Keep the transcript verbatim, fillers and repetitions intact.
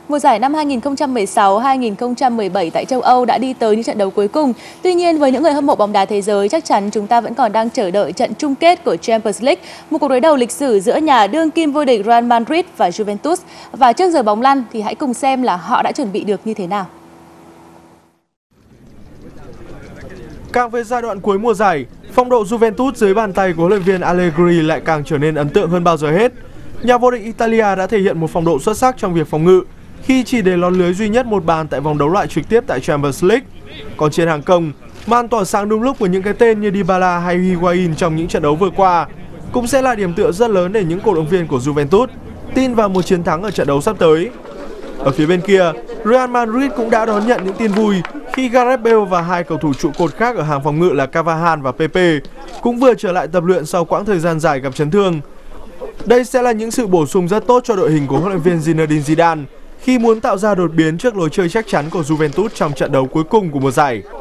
Mùa giải năm hai nghìn không trăm mười sáu hai nghìn không trăm mười bảy tại châu Âu đã đi tới những trận đấu cuối cùng. Tuy nhiên, với những người hâm mộ bóng đá thế giới, chắc chắn chúng ta vẫn còn đang chờ đợi trận chung kết của Champions League, một cuộc đối đầu lịch sử giữa nhà đương kim vô địch Real Madrid và Juventus. Và trước giờ bóng lăn thì hãy cùng xem là họ đã chuẩn bị được như thế nào. Càng về giai đoạn cuối mùa giải, phong độ Juventus dưới bàn tay của huấn luyện viên Allegri lại càng trở nên ấn tượng hơn bao giờ hết. Nhà vô địch Italia đã thể hiện một phong độ xuất sắc trong việc phòng ngự khi chỉ để lọt lưới duy nhất một bàn tại vòng đấu loại trực tiếp tại Champions League. Còn trên hàng công, màn tỏa sáng đúng lúc của những cái tên như Dybala hay Higuain trong những trận đấu vừa qua cũng sẽ là điểm tựa rất lớn để những cổ động viên của Juventus tin vào một chiến thắng ở trận đấu sắp tới. Ở phía bên kia, Real Madrid cũng đã đón nhận những tin vui khi Gareth Bale và hai cầu thủ trụ cột khác ở hàng phòng ngự là Cavani và Pepe cũng vừa trở lại tập luyện sau quãng thời gian dài gặp chấn thương. Đây sẽ là những sự bổ sung rất tốt cho đội hình của huấn luyện viên Zinedine Zidane khi muốn tạo ra đột biến trước lối chơi chắc chắn của Juventus trong trận đấu cuối cùng của mùa giải.